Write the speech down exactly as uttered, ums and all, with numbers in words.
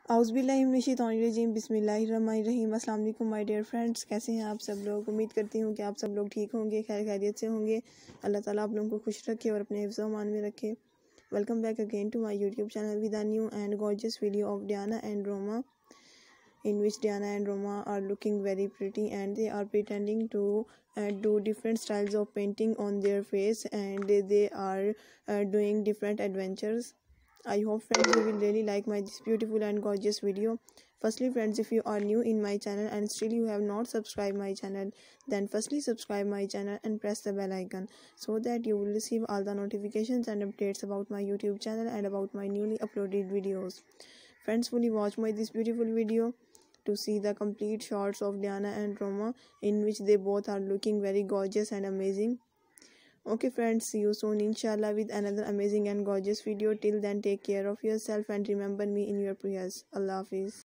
औज़ुबिल्लाहिमिनश्शैतानिर्रजीम बिस्मिल्लाहिर्रहमानिर्रहीम। अस्सलाम वालेकुम माय डियर फ्रेंड्स, कैसे हैं आप सब लोग। उम्मीद करती हूँ कि आप सब लोग ठीक होंगे, खैर खैरियत से होंगे। अल्लाह ताला आप लोगों को खुश रखे और अपने हिफ्ज़ व अमान में रखे। Welcome back again to my YouTube channel with a new and gorgeous video of Diana and Roma, in which Diana and Roma are looking very pretty and they are pretending to uh, do different styles of painting on their face, and they are uh, doing different adventures. I hope friends you will really like my this beautiful and gorgeous video. Firstly friends, if you are new in my channel and still you have not subscribed my channel, then firstly subscribe my channel and press the bell icon so that you will receive all the notifications and updates about my YouTube channel and about my newly uploaded videos. Friends, fully watch my this beautiful video to see the complete shots of Diana and Roma, in which they both are looking very gorgeous and amazing. Okay friends, see you soon inshallah with another amazing and gorgeous video. Till then, take care of yourself and remember me in your prayers. Allah Hafiz.